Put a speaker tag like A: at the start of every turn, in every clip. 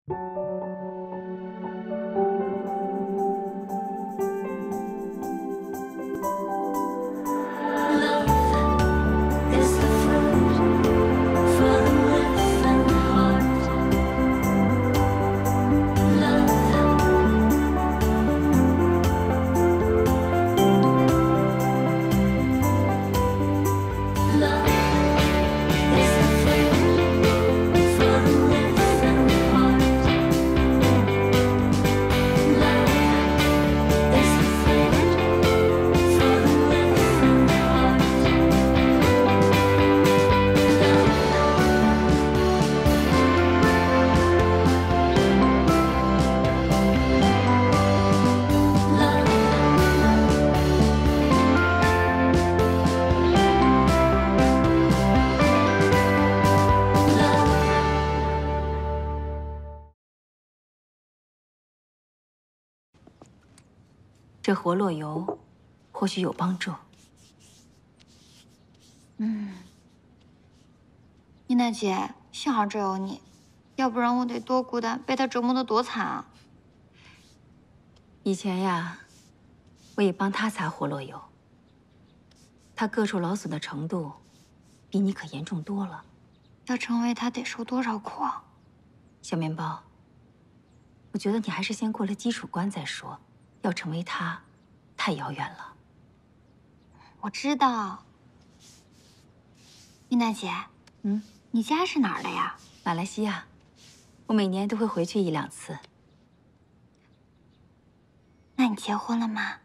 A: 这活络油或许有帮助。
B: 妮娜姐，幸好这有你，要不然我得多孤单，被他折磨得多惨啊！
A: 以前呀，我也帮他擦活络油，他各处劳损的程度，比你可严重多了。
B: 要成为他得受多少苦啊？
A: 小面包，我觉得你还是先过了基础关再说。要成为他，太遥远了。
B: 我知道。妮娜姐，你家是哪儿的呀？
A: 马来西亚，我每年都会回去1、2次。
B: 那你结婚了吗？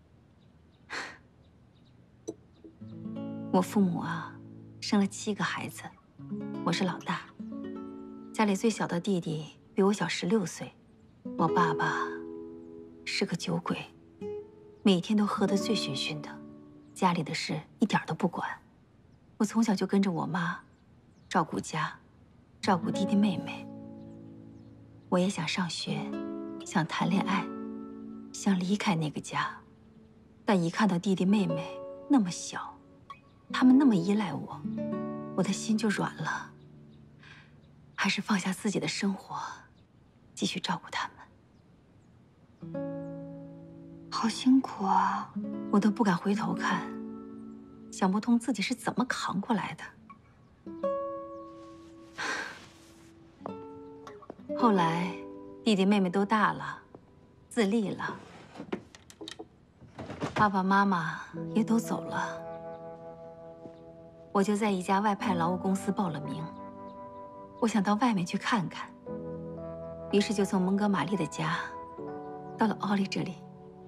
A: 我父母啊，生了7个孩子，我是老大。家里最小的弟弟比我小16岁。我爸爸是个酒鬼，每天都喝得醉醺醺的，家里的事一点都不管。我从小就跟着我妈，照顾家，照顾弟弟妹妹。我也想上学，想谈恋爱，想离开那个家，但一看到弟弟妹妹那么小，他们那么依赖我，我的心就软了。还是放下自己的生活，继续照顾他们。
B: 好辛苦啊！
A: 我都不敢回头看，想不通自己是怎么扛过来的。后来，弟弟妹妹都大了，自立了，爸爸妈妈也都走了，我就在一家外派劳务公司报了名。我想到外面去看看，于是就从蒙哥马利的家到了奥利这里。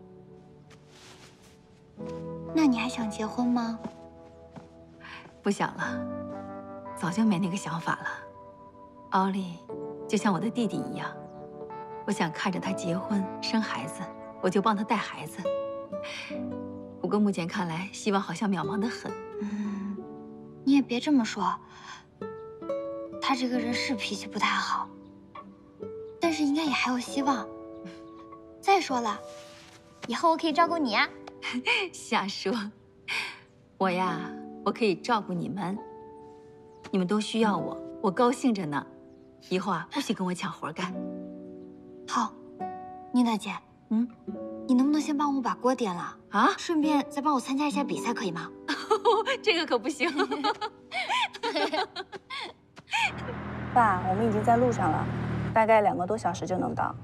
B: 那你还想结婚吗？
A: 不想了，早就没那个想法了。奥利就像我的弟弟一样，我想看着他结婚生孩子，我就帮他带孩子。不过目前看来，希望好像渺茫得很。
B: 你也别这么说，他这个人是脾气不太好，但是应该也还有希望。再说了，以后我可以照顾你啊。
A: 瞎说，我呀，我可以照顾你们，你们都需要我，我高兴着呢。以后啊，不许跟我抢活干。
B: 好，妮娜姐，你能不能先帮我把锅点了啊？顺便再帮我参加一下比赛，可以吗？
A: 这个可不行。
C: 爸，我们已经在路上了，大概2个多小时就能到。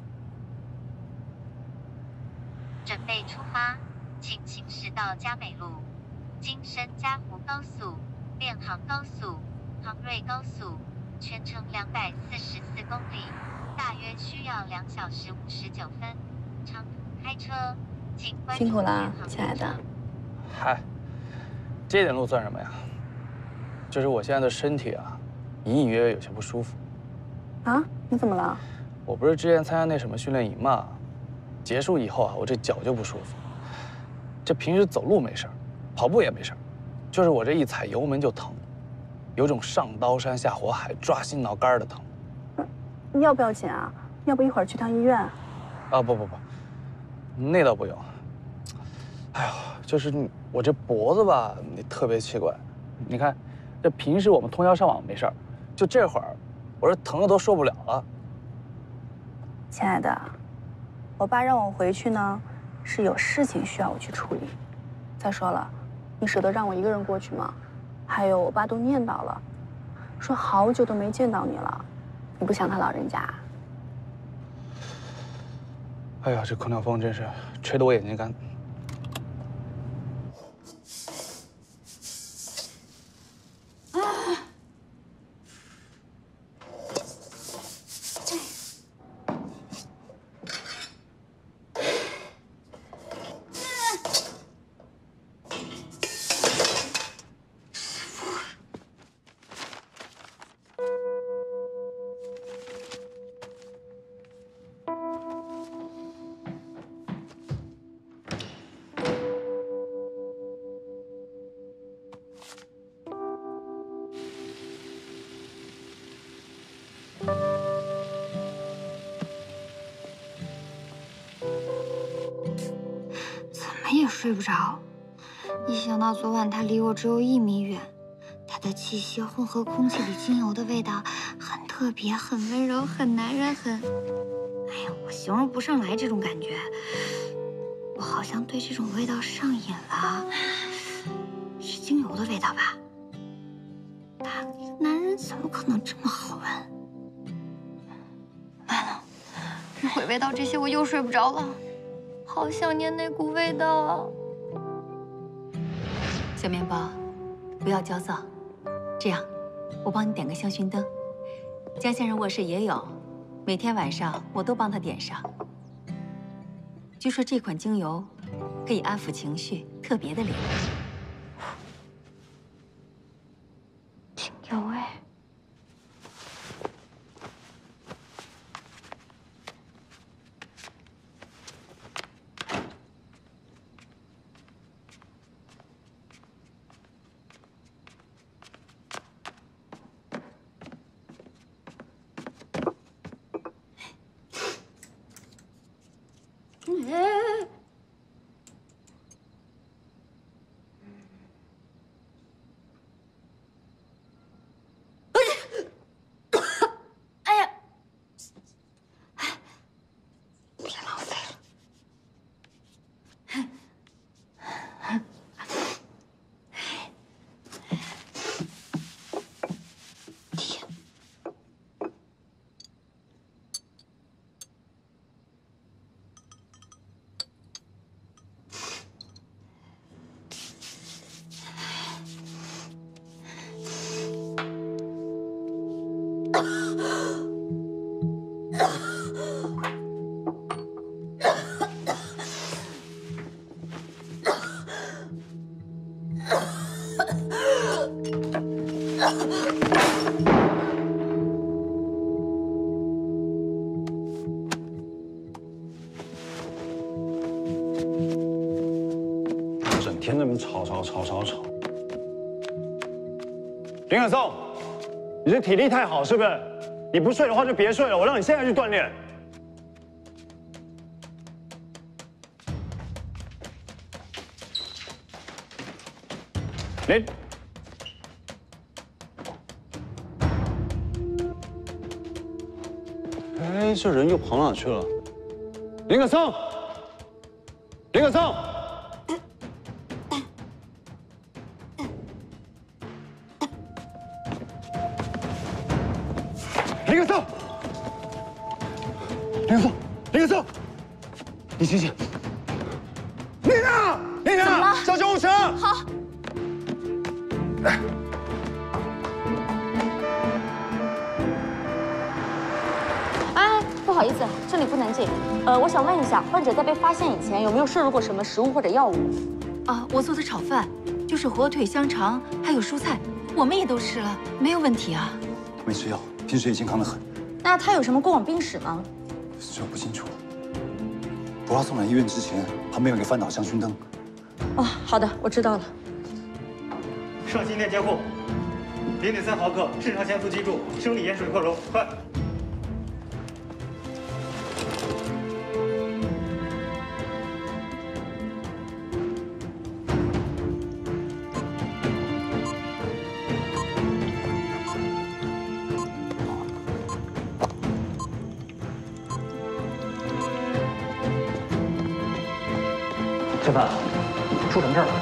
D: 准备出发，请行驶到嘉美路、金深嘉湖高速、联航高速、杭瑞高速，全程244公里，大约需要2小时59分。长途开车，请关注
C: 辛苦啦，
D: 续航
C: 亲爱的。
E: 嗨，这点路算什么呀？就是我现在的身体啊，隐隐约约有些不舒服。
C: 啊？你怎么了？
E: 我不是之前参加那什么训练营嘛，结束以后啊，我这脚就不舒服。这平时走路没事儿，跑步也没事儿，就是我这一踩油门就疼，有种上刀山下火海、抓心挠肝的疼。
C: 你要不要紧啊？要不一会儿去趟医院？
E: 啊，不，那倒不用。哎呦，就是我这脖子吧，特别奇怪。你看，这平时我们通宵上网没事儿，就这会儿，我这疼的都受不了了。
C: 亲爱的，我爸让我回去呢，是有事情需要我去处理。再说了，你舍得让我一个人过去吗？还有，我爸都念叨了，说好久都没见到你了，你不想他老人家？
E: 哎呀，这空调风真是吹得我眼睛干。
B: 也睡不着，一想到昨晚他离我只有1米远，他的气息混合空气里精油的味道，很特别，很温柔，很男人，哎呀，我形容不上来这种感觉。我好像对这种味道上瘾了，是精油的味道吧？他一个男人怎么可能这么好闻？完了，一会味道这些我又睡不着了。好想念那股味道。
A: 小面包，不要焦躁。这样，我帮你点个香薰灯。江先生卧室也有，每天晚上我都帮他点上。据说这款精油可以安抚情绪，特别的灵。
B: 精油哎。哎呀！别浪费了。天。
F: 整天那么吵。林可颂，你这体力太好是不是？你不睡的话就别睡了，我让你现在去锻炼。林，哎，这人又跑哪去了？林可颂，林可颂。林可颂，林可颂，你醒醒！丽娜，叫救护车！
B: 好。
G: 哎，不好意思，这里不能进。我想问一下，患者在被发现以前有没有摄入过什么食物或者药物？
A: 啊，我做的炒饭就是火腿、香肠，还有蔬菜，我们也都吃了，没有问题啊。
H: 没吃药，平时也健康得很。
G: 那他有什么过往病史吗？
H: 这不清楚。不过他送来医院之前，旁边有个翻倒香薰灯。
G: 哦，好的，我知道了。
I: 上心电监护，0.3毫克肾上腺素激注，生理盐水扩容，快！
J: 陈凡，出什么事儿了？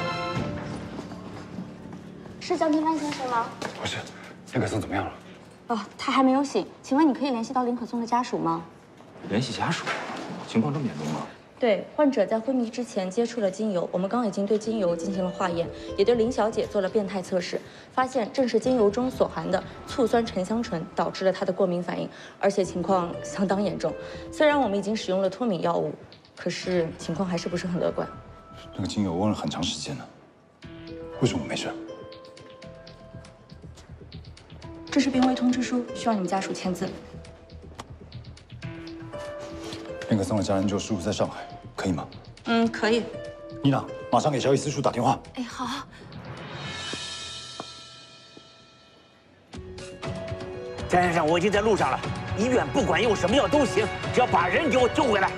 G: 是江天帆先生吗？
H: 不是，林可松怎么样了？
G: 哦，他还没有醒，请问你可以联系到林可松的家属吗？
J: 联系家属，情况这么严重吗？
G: 对，患者在昏迷之前接触了精油，我们刚已经对精油进行了化验，也对林小姐做了变态测试，发现正是精油中所含的醋酸沉香醇导致了她的过敏反应，而且情况相当严重。虽然我们已经使用了脱敏药物，可是情况还是不是很乐观。
H: 那个精油温了很长时间了，为什么没事？
G: 这是病危通知书，需要你们家属签字。
H: 林可松的家人就叔叔在上海，可以吗？
G: 嗯，可以。
H: 妮娜，马上给小雨私塾打电话。
G: 哎，好。
K: 张先生，我已经在路上了，医院不管用什么药都行，只要把人给我救回来。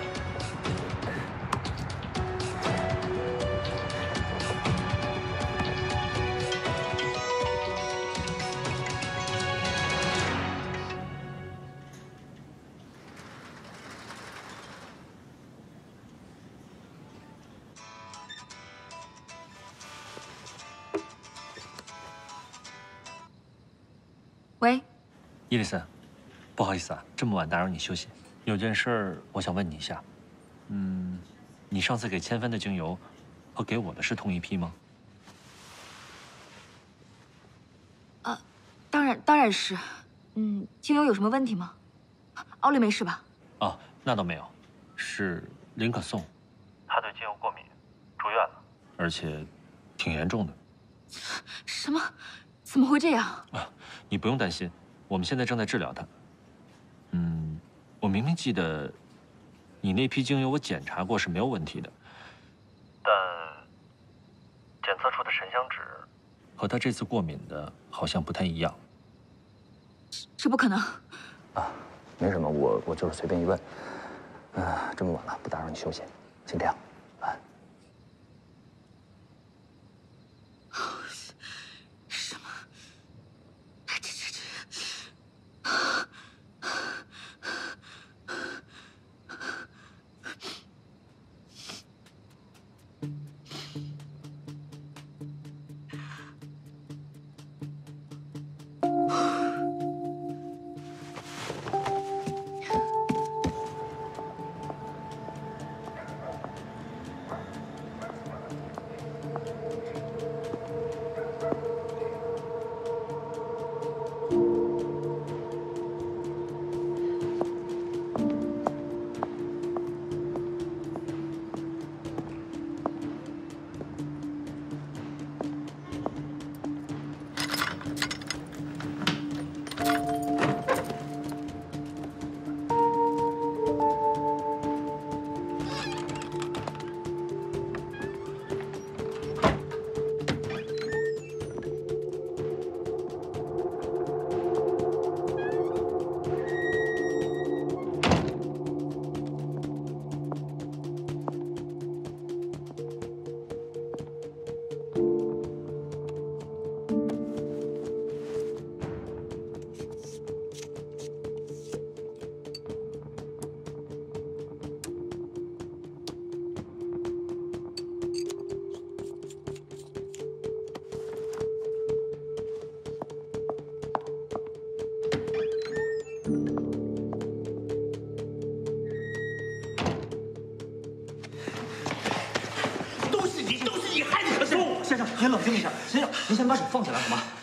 A: 喂，
L: 伊丽森，不好意思啊，这么晚打扰你休息，有件事儿我想问你一下。你上次给千帆的精油和给我的是同一批吗？
A: 当然是。精油有什么问题吗？奥利没事吧？
L: 哦，那倒没有，是林可颂，他对精油过敏，住院了，而且挺严重的。
A: 什么？怎么会这样？
L: 啊，你不用担心，我们现在正在治疗他。我明明记得，你那批精油我检查过是没有问题的，但检测出的沉香酯和他这次过敏的好像不太一样。
A: 这不可能。
J: 啊，没什么，我就是随便一问。这么晚了，不打扰你休息，先这样，晚安。
A: 什么？
K: 先生，您冷静一下。先生，您先把手放下来好吗？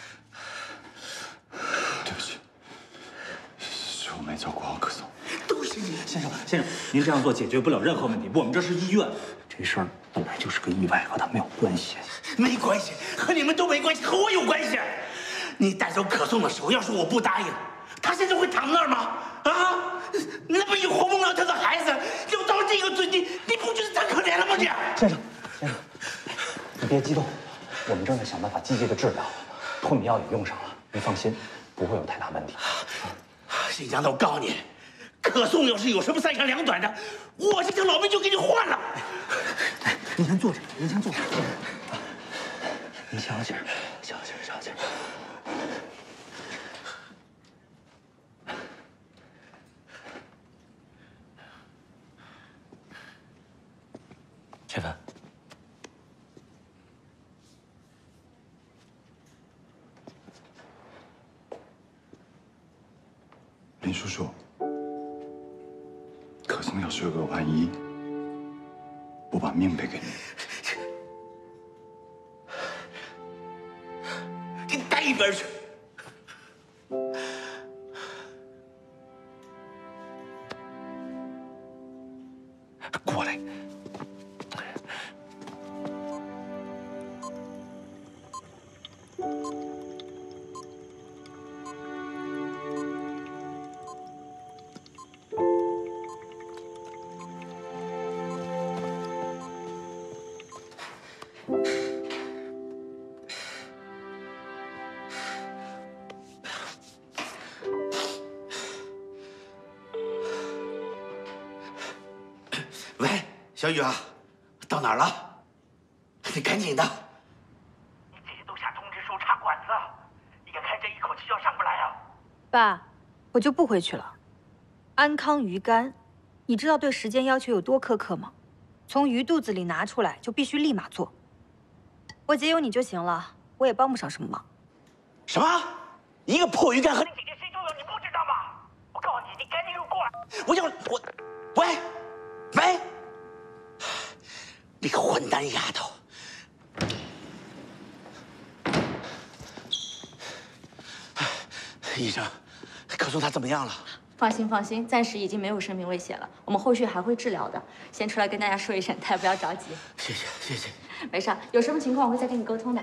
H: 对不起，是我没照顾好可颂。
K: 都是你，先生，您这样做解决不了任何问题。我们这是医院，这事儿本来就是个意外，和他没有关系。没关系，和你们都没关系，和我有关系。你带走可颂的时候，要是我不答应，他现在会躺那儿吗？啊，那么活蹦乱跳的孩子，有到这个境地，你不觉得太可怜了吗？这
J: 先生，你别激动，我们正在想办法积极的治疗，脱敏药也用上了，你放心，不会有太大问题。
K: 新疆的，我告诉你，可颂要是有什么三长两短的，我这条老命就给你换了。您先坐着，您先坐着。
J: 你消气儿，消气儿，消气儿。
L: 千帆，
H: 林叔叔，可松要是有个万一，我把命赔给你。
K: 给你带一边去！过来。 喂，小雨啊，到哪儿了？你赶紧的！你姐姐都下通知书插管子，你眼看这一口气就要上不来啊！
M: 爸，我就不回去了。安康鱼肝，你知道对时间要求有多苛刻吗？从鱼肚子里拿出来就必须立马做。我姐有你就行了，我也帮不上什么忙。
K: 什么？一个破鱼竿和你姐姐谁重要，你不知道吗？我告诉你，你赶紧给我过来！喂，你个混蛋丫头！医生，可松她怎么样了？
G: 放心，暂时已经没有生命危险了。我们后续还会治疗的。先出来跟大家说一声，大家不要着急。
K: 谢谢。
G: 没事，有什么情况我会再跟你沟通的。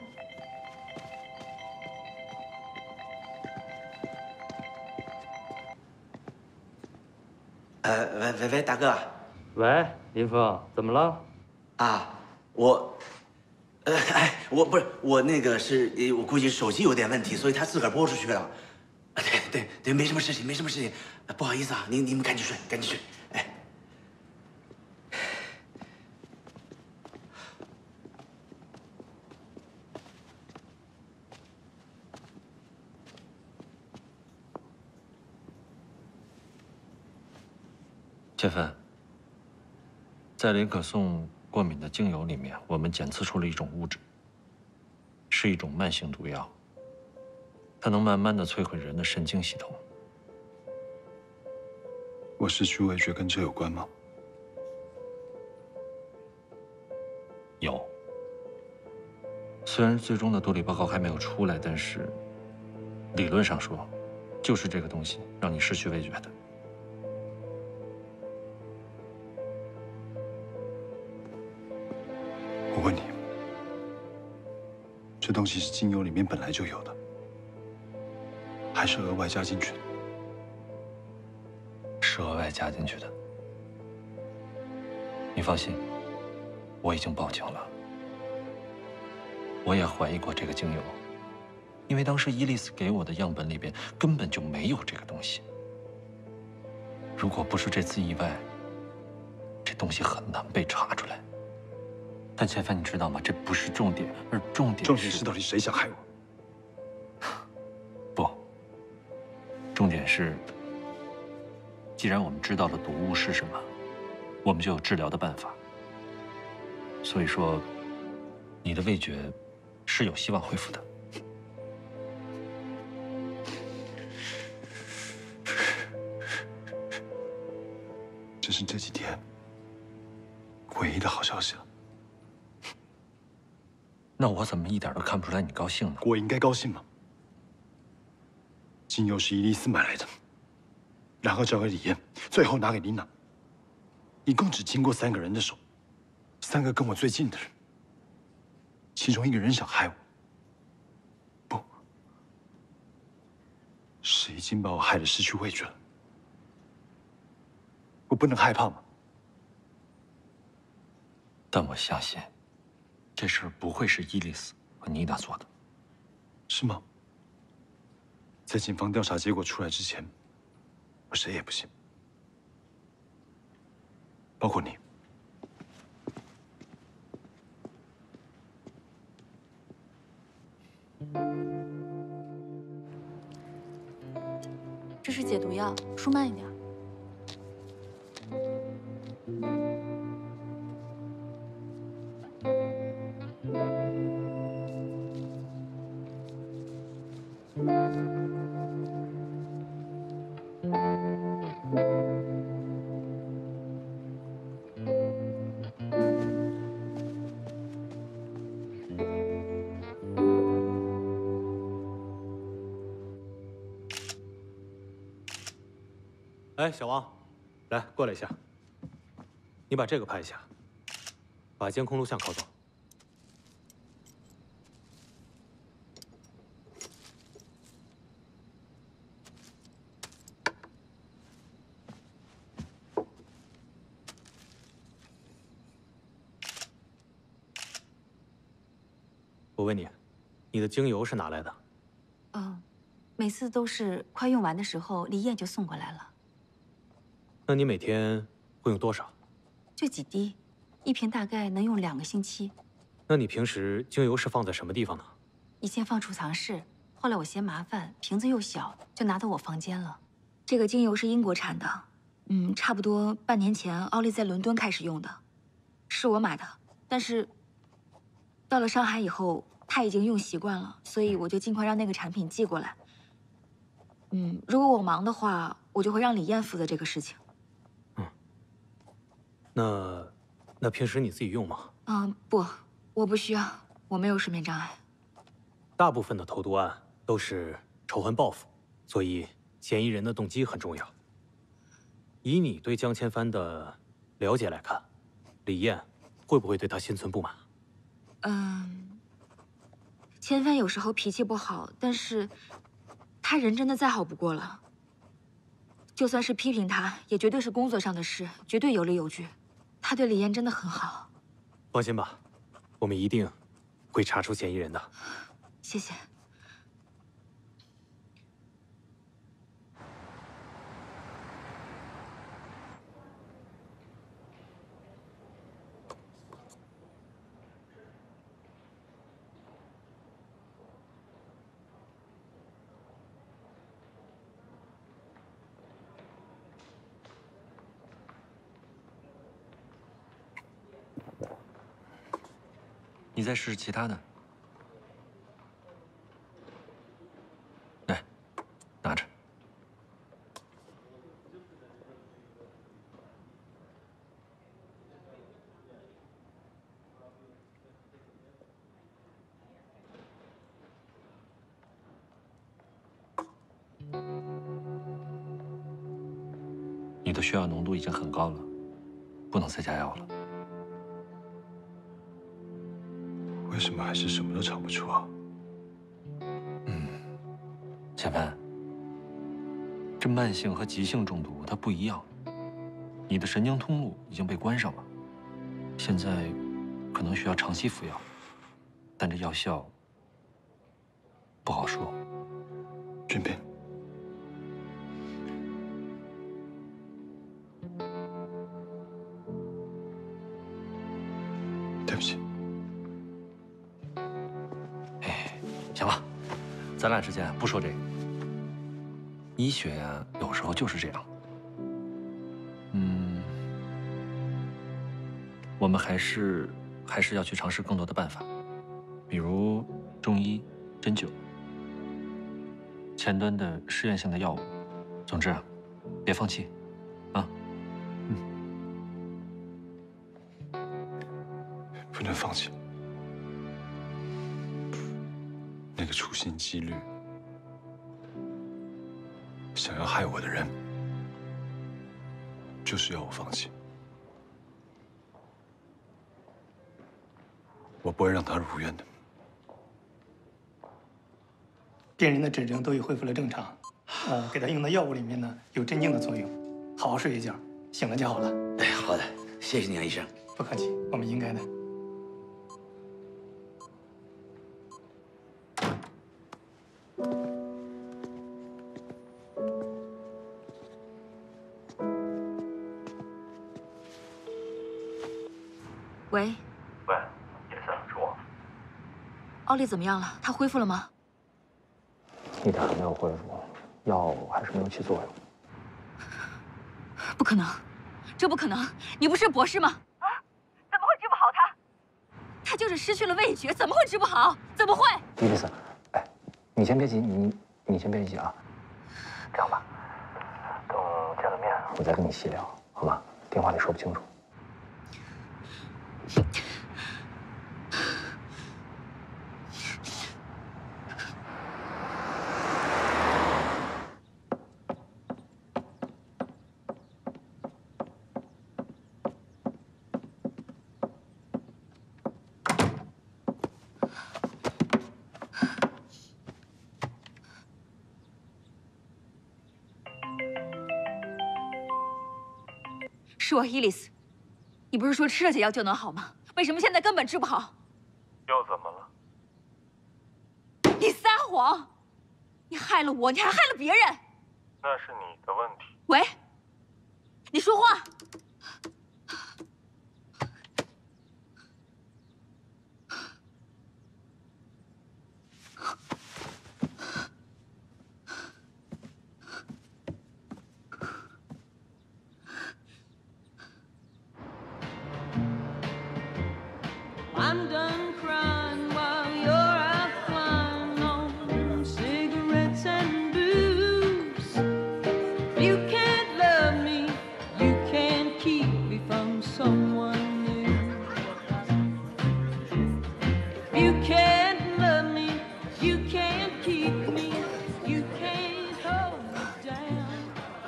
K: 喂，大哥。
N: 喂，林峰，怎么了？
K: 啊，我那个是，我估计手机有点问题，所以他自个儿拨出去了。对，没什么事情，不好意思啊，你们赶紧睡。哎，
L: 建芬，在林可颂过敏的精油里面，我们检测出了一种物质，是一种慢性毒药。 它能慢慢的摧毁人的神经系统。
H: 我失去味觉跟这有关吗？
L: 有。虽然最终的毒理报告还没有出来，但是理论上说，就是这个东西让你失去味觉的。
H: 我问你，这东西是精油里面本来就有的？ 还是额外加进去的？
L: 是额外加进去的。你放心，我已经报警了。我也怀疑过这个精油，因为当时伊丽丝给我的样本里边根本就没有这个东西。如果不是这次意外，这东西很难被查出来。但千帆，你知道吗？这不是重点，而重点
H: 是到底谁想害我？
L: 重点是，既然我们知道了毒物是什么，我们就有治疗的办法。所以说，你的味觉是有希望恢复的。
H: 这是这几天唯一的好消息了。
L: 那我怎么一点都看不出来你高兴呢？
H: 我应该高兴吗？ 精油是伊丽丝买来的，然后交给李艳，最后拿给琳娜。一共只经过3个人的手，3个跟我最近的人，其中1个人想害我。不，是已经把我害得失去味觉了。我不能害怕吗？
L: 但我相信，这事儿不会是伊丽丝和妮娜做的，
H: 是吗？ 在警方调查结果出来之前，我谁也不信，包括你。
G: 这是解毒药，输慢一点。
O: 哎，小王，来过来一下。你把这个拍一下，把监控录像拷走。我问你，你的精油是哪来的？
A: 每次都是快用完的时候，李燕就送过来了。
O: 那你每天会用多少？
A: 就几滴，一瓶大概能用2个星期。
O: 那你平时精油是放在什么地方呢？
A: 以前放储藏室，后来我嫌麻烦，瓶子又小，就拿到我房间了。
B: 这个精油是英国产的，差不多半年前奥利在伦敦开始用的，是我买的，但是到了上海以后，他已经用习惯了，所以我就尽快让那个产品寄过来。如果我忙的话，我就会让李燕负责这个事情。
O: 那平时你自己用吗？
B: 不，我不需要，我没有睡眠障碍。
O: 大部分的投毒案都是仇恨报复，所以嫌疑人的动机很重要。以你对江千帆的了解来看，李燕会不会对他心存不满？
B: 千帆有时候脾气不好，但是他人真的再好不过了。就算是批评他，也绝对是工作上的事，绝对有理有据。他对李燕真的很好。
O: 放心吧，我们一定会查出嫌疑人的。
B: 谢谢。
L: 你再试试其他的。来，拿着。你的血氧浓度已经很高了，不能再加药了。
H: 为什么还是什么都尝不出啊？
L: 千帆，这慢性和急性中毒它不一样。你的神经通路已经被关上了，现在可能需要长期服药，但这药效不好说。
H: 俊斌，对不起。
L: 行了，咱俩之间不说这个。医学呀，有时候就是这样。我们还是要去尝试更多的办法，比如中医、针灸、前端的试验性的药物。总之，别放弃，啊。
H: 不能放弃。那个处心积虑想要害我的人，就是要我放弃。我不会让他如愿的。
I: 病人的指征都已恢复了正常，给他用的药物里面呢有镇静的作用，好好睡一觉，醒了就好了。
K: 哎，好的，谢谢你啊，医生。
I: 不客气，我们应该的。
B: 喂，
J: 叶森，是我。
B: 奥利怎么样了？他恢复了吗？
J: 一点没有恢复，药还是没有起作用。
B: 不可能，这不可能！你不是博士吗？啊，怎么会治不好他？他就是失去了味觉，怎么会治不好？怎么会？
J: 伊丽丝，哎，你先别急，你先别急啊。这样吧，等见了面，我再跟你细聊，好吗？电话里说不清楚。
P: 是我伊丽丝。你不是说吃了解药就能好吗？为什么现在根本治不好？
Q: 又怎么了？
P: 你撒谎！你害了我，你还害了别人。
Q: 那是你的问题。
P: 喂，你说话。
R: I'm done crying while you're out flying on cigarettes and booze. You can't love me, you can't keep me from someone new. You can't love me, you can't keep me, you can't hold me down.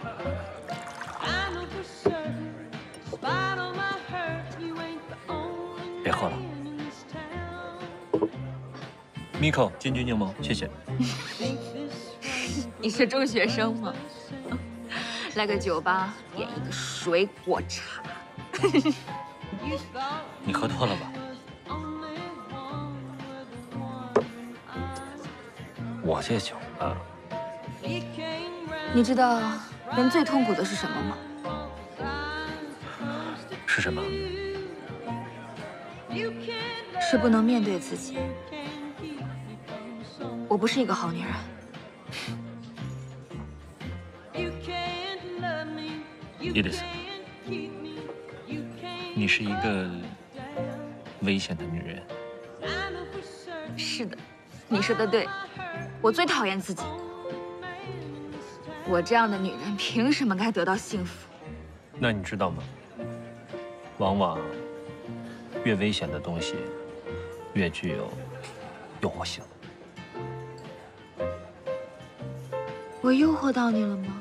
R: I know for certain, despite all my hurt, you ain't the only
L: 别喝了。 Miko 金桔柠檬，谢谢。
P: 你是中学生吗？来个酒吧，点一个水果茶。
L: 你喝多了吧？我这酒啊，
P: 你知道人最痛苦的是什么吗？
L: 是什么？
P: 是不能面对自己。 我不是一个好女人。
L: 伊丽丝，你是一个危险的女人。
P: 是的，你说的对。我最讨厌自己。我这样的女人凭什么该得到幸福？
L: 那你知道吗？往往越危险的东西，越具有诱惑性。
P: 我诱惑到你了吗？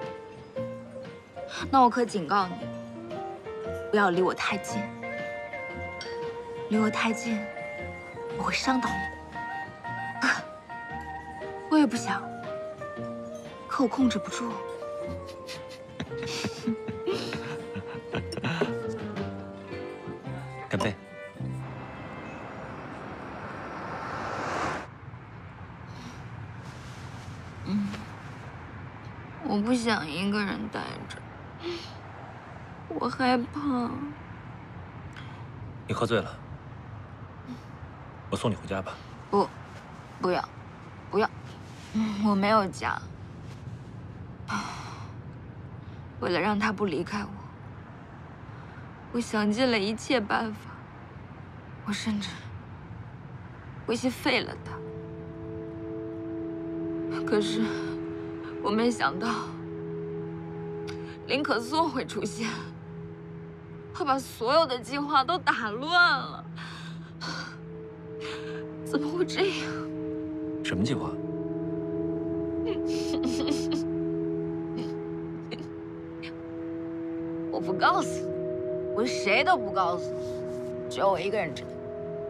P: 那我可警告你，不要离我太近。离我太近，我会伤到你。我也不想，可我控制不住。
L: 干杯！
P: 我不想一个人待着，我害怕。
L: 你喝醉了，我送你回家吧。
P: 不要，我没有家。为了让他不离开我，我想尽了一切办法，我甚至威胁废了他。可是。 我没想到林可颂会出现，他把所有的计划都打乱了。怎么会这样？
L: 什么计划？
P: 我不告诉你，我谁都不告诉你，只有我一个人知道。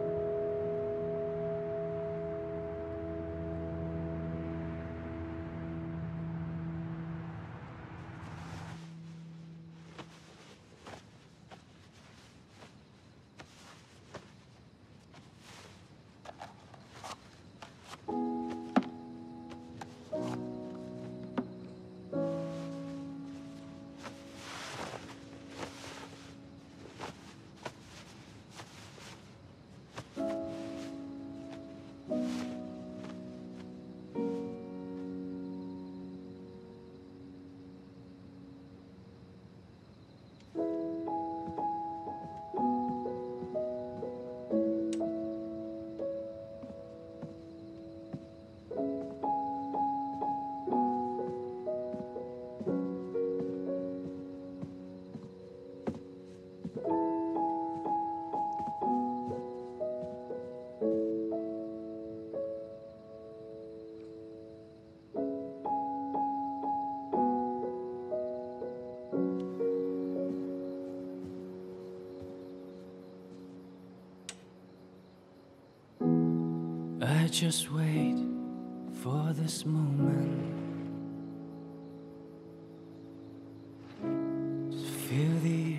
R: I just wait for this moment to feel the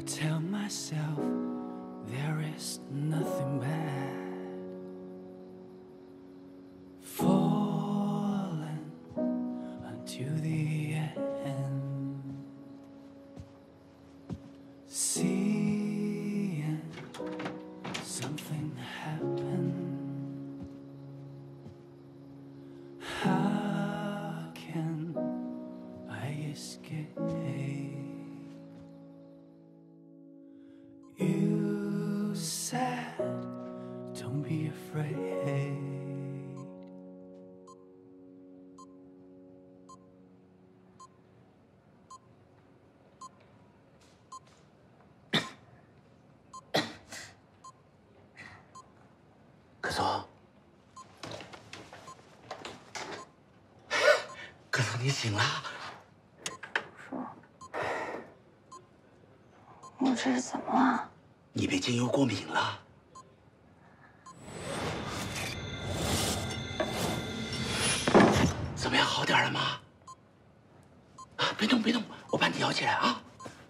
R: tell myself there is nothing bad. Falling until the end. Seeing something happen. How can I escape? You said, don't be afraid.
K: 葛总，葛总，你醒了？
B: 我这是怎么了？
K: 你被精油过敏了。怎么样，好点了吗？啊，别动别动，我把你摇起来啊。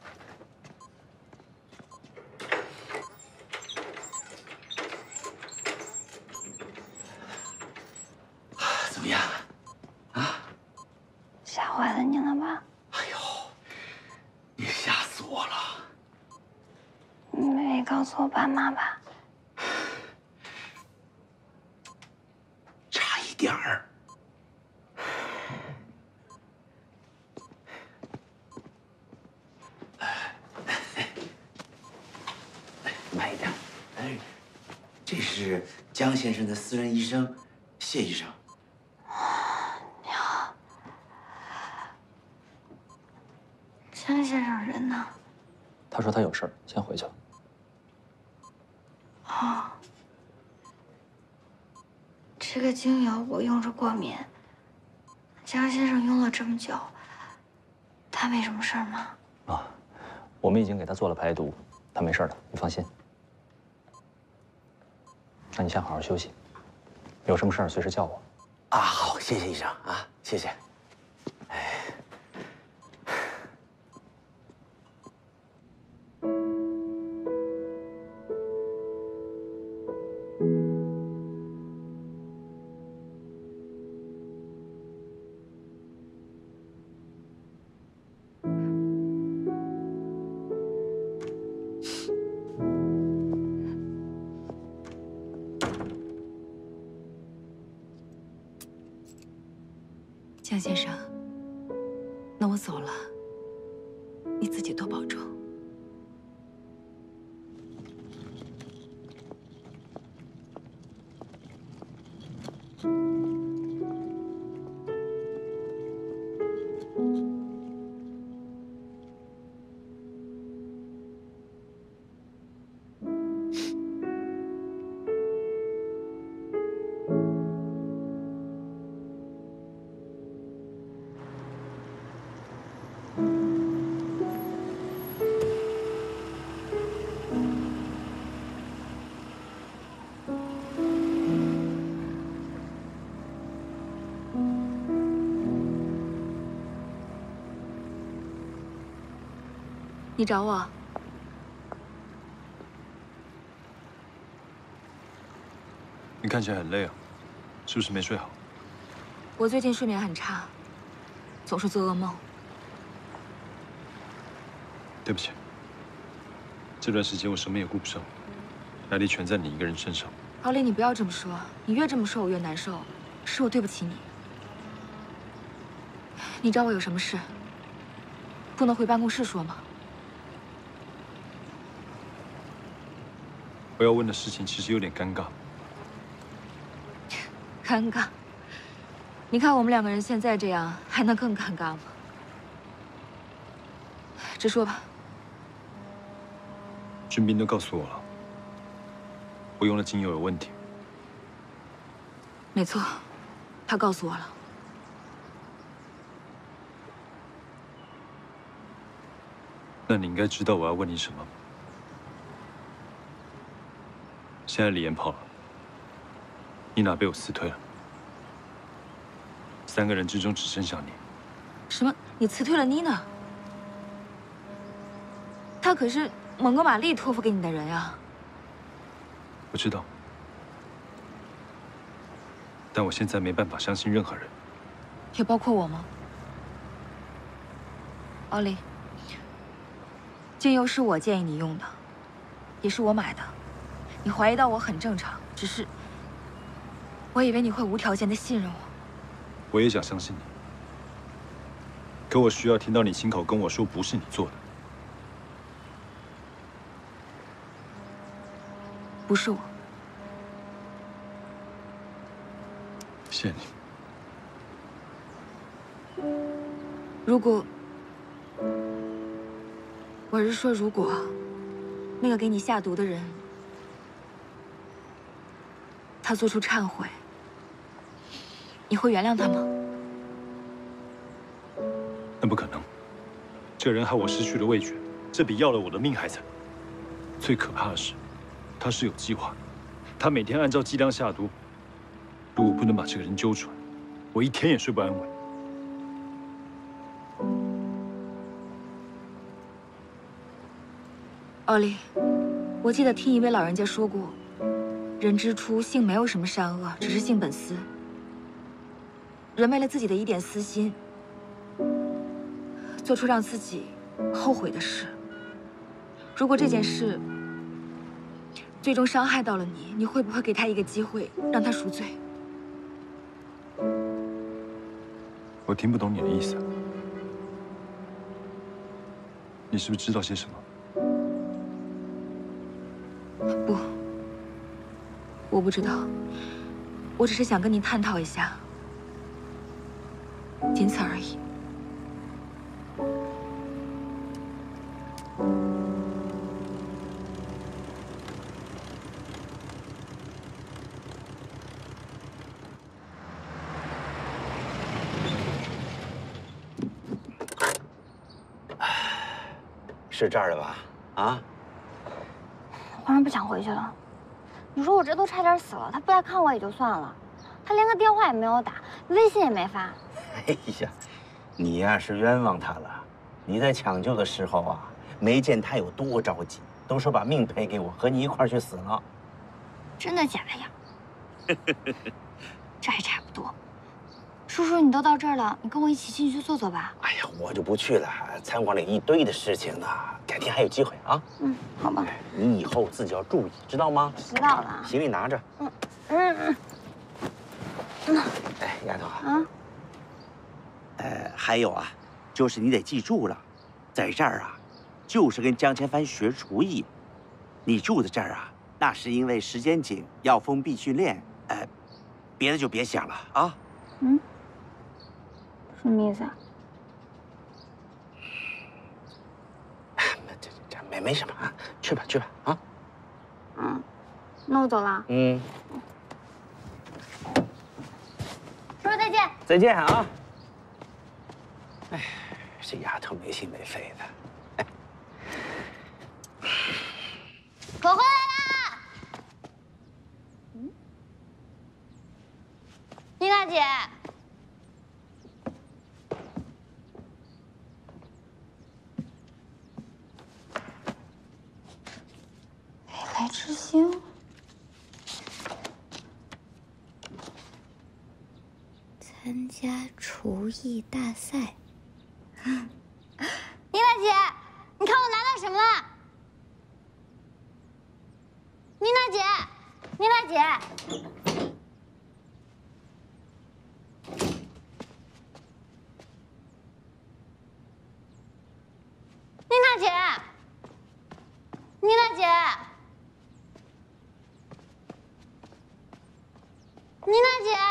K: 怎么样？啊？
B: 吓坏了你了吧？
K: 哎呦，你吓死我了！
B: 你没告诉我爸妈吧？
K: 差一点儿。慢一点。哎，这是江先生的私人医生，谢医生。
B: 你好，江先生人呢？
L: 他说他有事儿，先回去了。
B: 哦，这个精油我用着过敏，江先生用了这么久，他没什么事儿吗？
L: 啊，我们已经给他做了排毒，他没事的，你放心。那你先好好休息，有什么事儿随时叫我。
K: 啊，好，谢谢医生啊，谢谢。
A: 江先生，那我走了，你自己多保重。你找我？
H: 你看起来很累啊，是不是没睡好？
A: 我最近睡眠很差，总是做噩梦。
H: 对不起，这段时间我什么也顾不上，压力全在你一个人身上。
A: 郝林，你不要这么说，你越这么说我越难受，是我对不起你。你找我有什么事？不能回办公室说吗？
H: 我要问的事情其实有点尴尬。
A: 尴尬？你看我们两个人现在这样，还能更尴尬吗？直说吧。
H: 君斌都告诉我了，我用的精油有问题。
A: 没错，他告诉我了。
H: 那你应该知道我要问你什么。现在李岩跑了，妮娜被我辞退了，3个人之中只剩下你。
A: 什么？你辞退了妮娜？她可是
M: 蒙哥马利托付给你的人呀。
H: 我知道，但我现在没办法相信任何人，
M: 也包括我吗？奥利，精油是我建议你用的，也是我买的。你怀疑到我很正常，只是我以为你会无条件的信任我。
H: 我也想相信你，可我需要听到你亲口跟我说不是你做的。
M: 不是我。
H: 谢谢你。
M: 如果，我是说，如果那个给你下毒的人，他做出忏悔，你会原谅他吗？
H: 那不可能，这个人害我失去了味觉，这比要了我的命还惨。最可怕的是，他是有计划的，他每天按照剂量下毒。如果不能把这个人揪出来，我一天也睡不安稳。
M: 奥利，我记得听一位老人家说过，人之初性没有什么善恶，只是性本私。人为了自己的一点私心，做出让自己后悔的事。如果这件事最终伤害到了你，你会不会给他一个机会，让他赎罪？
H: 我听不懂你的意思。你是不是知道些什么？
M: 不，我不知道。我只是想跟你探讨一下，仅此而已。
K: 是这儿的吧？啊！
B: 我忽然不想回去了。你说我这都差点死了，他不来看我也就算了，他连个电话也没有打，微信也没发。
K: 哎呀，你呀是冤枉他了。你在抢救的时候啊，没见他有多着急，都说把命赔给我，和你一块儿去死了。
B: 真的假的呀？这还差不多。叔叔，你都到这儿了，你跟我一起进去坐坐吧。
K: 哎呀，我就不去了，餐馆里一堆的事情呢，改天还有机会啊。
B: 嗯，好吧。
K: 你以后自己要注意，知道吗？
B: 知道了。
K: 行李拿着。
B: 嗯。
K: 哎，丫头
B: 啊。
K: 还有啊，就是你得记住了，在这儿啊，就是跟江千帆学厨艺。你住在这儿啊，那是因为时间紧，要封闭训练。别的就别想了啊。
B: 嗯。什么意思啊？
K: 这没什么啊，去吧去吧啊。
B: 嗯，那我走了。
K: 嗯。
B: 叔叔再见。
K: 再见啊。哎，这丫头没心没肺的。
B: 我回来啦！妮娜姐。未来之星。参加厨艺大赛。妮娜姐，你看我拿到什么了？妮娜姐，妮娜姐，妮娜姐，妮娜姐，妮娜姐。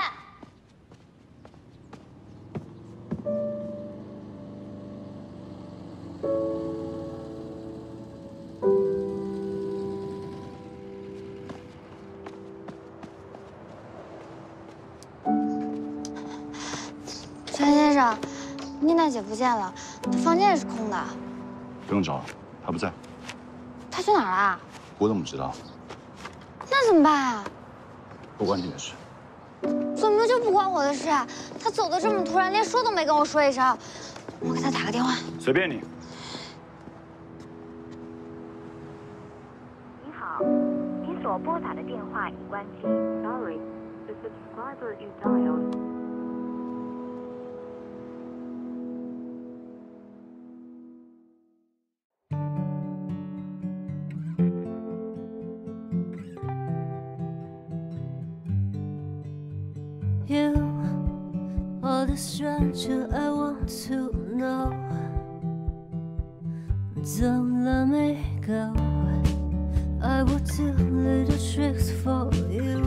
B: 全先生，妮娜姐不见了，她房间也是空的。
H: 不用找了，他不在。
B: 她去哪儿了？
H: 我怎么知道？
B: 那怎么办啊？
H: 不关你的事。
B: 怎么就不关我的事啊？她走的这么突然，连说都没跟我说一声。我给她打个电话。
H: 随便你。
S: 好，你所拨打的电话已关机。Sorry, the subscriber you dialed.
R: You are the stranger I want to know. Don't let me go. I will do little tricks for you.